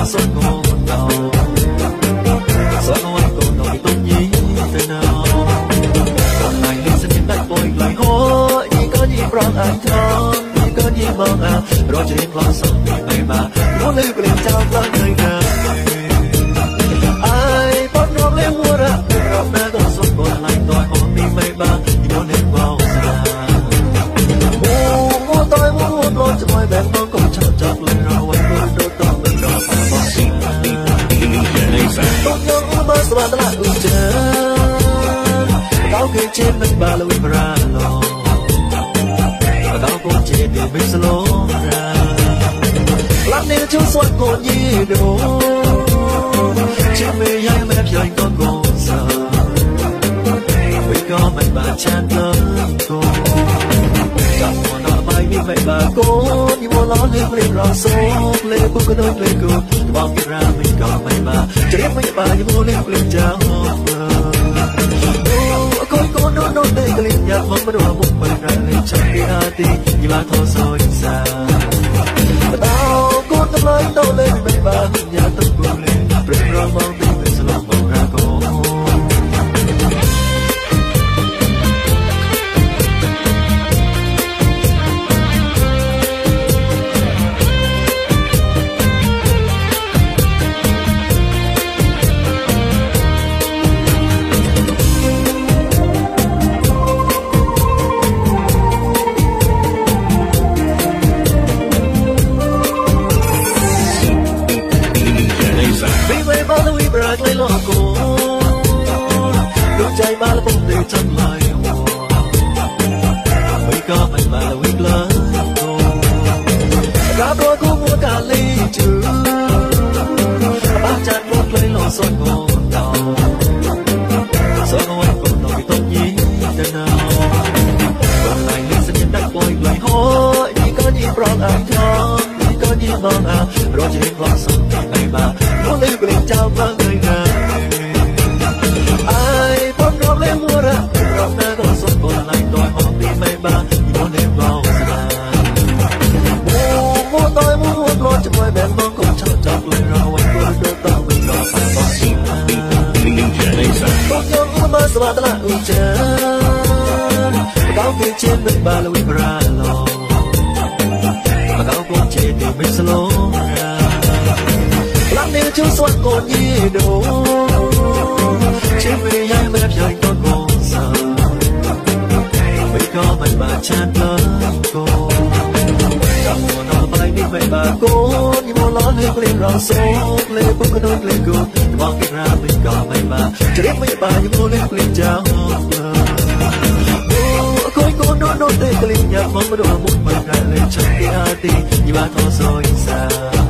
lo suốt ngô đầu suốt ngô anh còn nổi tung nhí tên nào còn lại lên sân hiện đại bồi lại hố chỉ có gì rong anh thon chỉ có gì mong à rồi chỉ lo sống vì mày mà muốn lưu lên trao lên người nào ai bắt nó lên mua ra rồi ta còn suốt còn lại tôi hôm đi mày mà thì muốn lên vào mua tôi muốn lo cho mọi bạn mong còn chợt chợt lên rồi anh muốn đôi tao mình đỏ phá bỏ tôi nhớ mơ sao ta lại ưu chân tao khi trên mình bà là ra lo và tao cũng chỉ để mình solo ra làm nên chút suốt còn gì đâu chỉ vì ai mà chơi có cô sợ vì có mình bà chan lớn cô chẳng muốn nói bài vì vậy bà cô như muốn nói lên rõ số lên cô có nói lên cô bao nhiêu ra mình có mày bà chỉ biết mấy bà như muốn lên chào cô nó đây cái linh nhạc mong bắt đầu một bài ra lên trong cái hati như là thô sôi xa tao cô tâm lời tao lên mấy bà nhà tâm cô lên rừng rong mong đi về solo mong ra cô lấy lo cô đôi trái ba là bông để trong lời hồ mới có mình mà là quyết lớn cô cả đôi cô mua cả ly trừ bác chăn bốc lấy lo son cô đầu son cô anh còn nổi tốt nhí tên nào còn lại lên sân nhân đất bồi lại hố chỉ có gì rong anh thon chỉ có gì mong à rồi chỉ lo sống ngày mà muốn lấy quyền trao vang người nào ai bắt nó lên mua ra rồi ta còn suốt còn lại tôi hôm đi mày ba muốn lên vào mua tôi muốn lo cho mọi bạn mong cùng chào chào lên rồi anh muốn đôi tao mình lo phải bỏ tôi nhớ mơ sao ta lại ưu chân cao kia trên mình ba là we ra lo mà cao cũng chỉ để mình solo ra làm nên chút suốt còn gì đâu chỉ vì ai mà chơi con cô sợ vì có mình bà chan lớn cô chẳng muốn nói bài đi vậy bà cô như muốn nói lên rõ số lên cũng có nói lên cô mong cái ra mình có mày bà chỉ biết mấy bà như muốn lên chào cô nó đây cái linh nhạc mong có đồ một bài ra lên trong cái hati như bà thô sôi xa